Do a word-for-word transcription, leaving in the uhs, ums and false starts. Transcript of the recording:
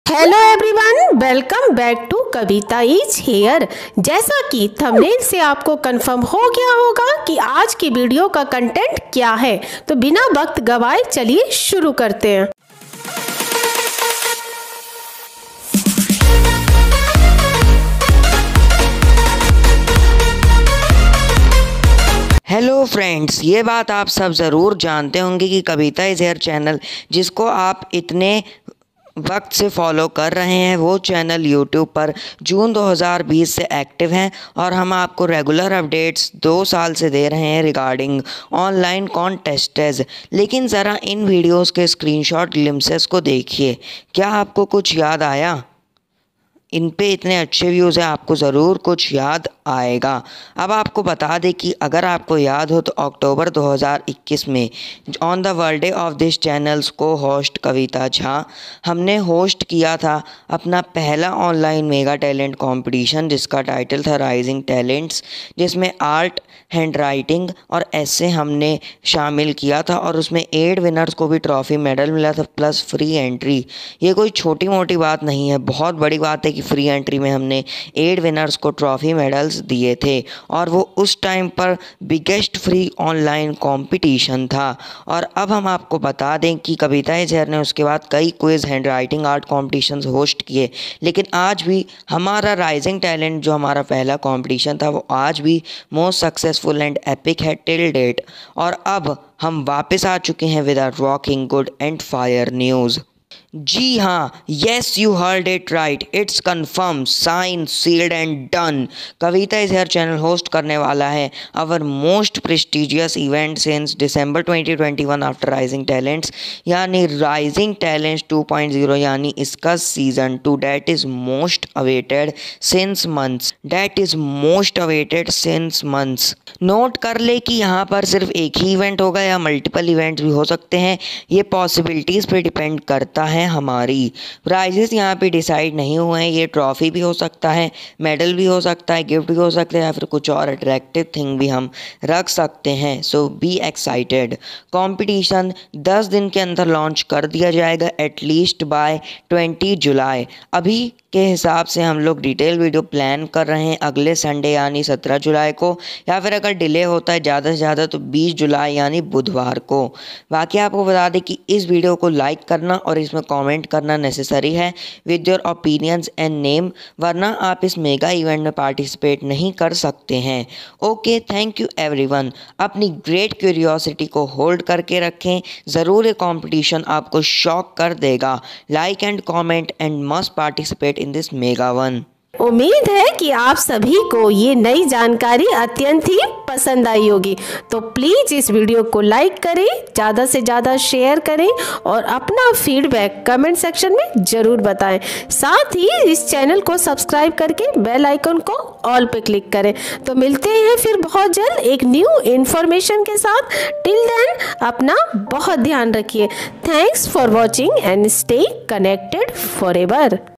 Hello everyone, welcome back to Kavita is here. जैसा कि thumbnail से आपको कंफर्म हो गया होगा कि आज की वीडियो का कंटेंट क्या है, तो बिना वक्त गवाए चलिए शुरू करते हैं। हेलो फ्रेंड्स, ये बात आप सब ज़रूर जानते होंगे कि कविता इज हेयर चैनल, जिसको आप इतने वक्त से फॉलो कर रहे हैं, वो चैनल यूट्यूब पर जून दो हज़ार बीस से एक्टिव हैं और हम आपको रेगुलर अपडेट्स दो साल से दे रहे हैं रिगार्डिंग ऑनलाइन कॉन्टेस्टेज। लेकिन ज़रा इन वीडियोस के स्क्रीनशॉट ग्लिम्सेस को देखिए, क्या आपको कुछ याद आया? इन पे इतने अच्छे व्यूज़ हैं, आपको ज़रूर कुछ याद आएगा। अब आपको बता दें कि अगर आपको याद हो तो अक्टूबर दो हज़ार इक्कीस में on the birthday of this channels को होस्ट कविता झा, हमने होस्ट किया था अपना पहला ऑनलाइन मेगा टैलेंट कंपटीशन, जिसका टाइटल था राइजिंग टैलेंट्स, जिसमें आर्ट, हैंड राइटिंग और ऐसे हमने शामिल किया था और उसमें एट विनर्स को भी ट्रॉफी मेडल मिला था प्लस फ्री एंट्री। ये कोई छोटी मोटी बात नहीं है, बहुत बड़ी बात है कि फ्री एंट्री में हमने एट विनर्स को ट्रॉफी मेडल्स दिए थे और वो उस टाइम पर बिगेस्ट फ्री ऑनलाइन कंपटीशन था। और अब हम आपको बता दें कि कविता इज हेयर ने उसके बाद कई quiz, hand writing, art competitions host किए, लेकिन आज भी हमारा राइजिंग टैलेंट जो हमारा पहला कंपटीशन था वो आज भी मोस्ट सक्सेसफुल एंड एपिक है टिल डेट। और अब हम वापस आ चुके हैं with our rocking good and fire news. जी हाँ, yes you heard it right, it's confirm, sign, sealed and done. Kavita is here channel host करने वाला है our most prestigious event since December twenty twenty one after rising talents, यानी rising talents two point zero, यानी इसका season two, that is most awaited since months that is most awaited since months. Note कर ले कि यहाँ पर सिर्फ एक ही इवेंट होगा या मल्टीपल इवेंट्स भी हो सकते हैं, ये पॉसिबिलिटीज़ पे डिपेंड करता है। हमारी प्राइजेस यहाँ पे डिसाइड नहीं हुए हैं, ये ट्रॉफी भी हो सकता है, मेडल भी हो सकता है, गिफ्ट भी हो सकता है, या फिर कुछ और अट्रैक्टिव थिंग भी हम रख सकते हैं। सो बी एक्साइटेड। कंपटीशन दस दिन के अंदर लॉन्च कर दिया जाएगा, एटलीस्ट बाय ट्वेंटी जुलाई। अभी के हिसाब से हम लोग डिटेल वीडियो प्लान कर रहे हैं अगले संडे यानी सत्रह जुलाई को, या फिर अगर डिले होता है ज़्यादा से ज़्यादा तो बीस जुलाई यानी बुधवार को। बाकी आपको बता दें कि इस वीडियो को लाइक करना और इसमें कमेंट करना नेसेसरी है with your opinions and name, वरना आप इस मेगा इवेंट में पार्टिसिपेट नहीं कर सकते हैं। Okay, thank you everyone. अपनी ग्रेट क्यूरियोसिटी को होल्ड करके रखें, ज़रूर ये कंपटीशन आपको शॉक कर देगा। Like and comment and must participate in this mega one. उम्मीद है कि आप सभी को ये नई जानकारी अत्यंत ही पसंद आई होगी, तो प्लीज़ इस वीडियो को लाइक करें, ज़्यादा से ज़्यादा शेयर करें और अपना फीडबैक कमेंट सेक्शन में ज़रूर बताएं। साथ ही इस चैनल को सब्सक्राइब करके बेल आइकन को ऑल पे क्लिक करें। तो मिलते हैं फिर बहुत जल्द एक न्यू इन्फॉर्मेशन के साथ। टिल देन अपना बहुत ध्यान रखिए। Thanks for watching and stay connected forever.